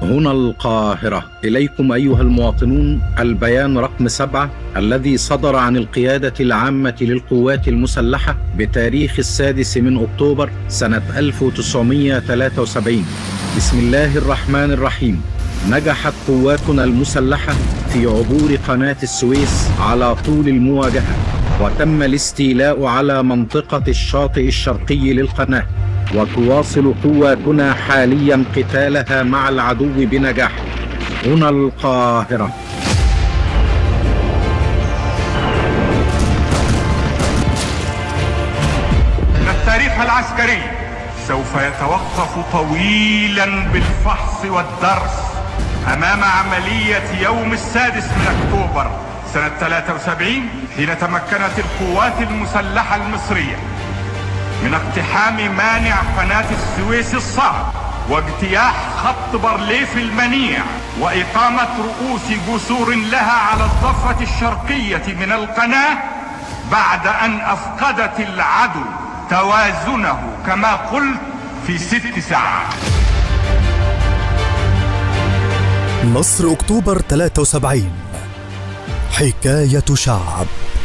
هنا القاهرة. إليكم أيها المواطنون البيان رقم 7 الذي صدر عن القيادة العامة للقوات المسلحة بتاريخ 6 من أكتوبر سنة 1973. بسم الله الرحمن الرحيم. نجحت قواتنا المسلحة في عبور قناة السويس على طول المواجهة، وتم الاستيلاء على منطقة الشاطئ الشرقي للقناة، وتواصل قواتنا حاليا قتالها مع العدو بنجاح. هنا القاهرة. إن التاريخ العسكري سوف يتوقف طويلا بالفحص والدرس أمام عملية يوم 6 من أكتوبر سنة 73، حين تمكنت القوات المسلحة المصرية من اقتحام مانع قناة السويس الصعب واجتياح خط بارليف المنيع وإقامة رؤوس جسور لها على الضفة الشرقية من القناة، بعد أن أفقدت العدو توازنه كما قلت في 6 ساعات. نصر أكتوبر 73 حكاية شعب.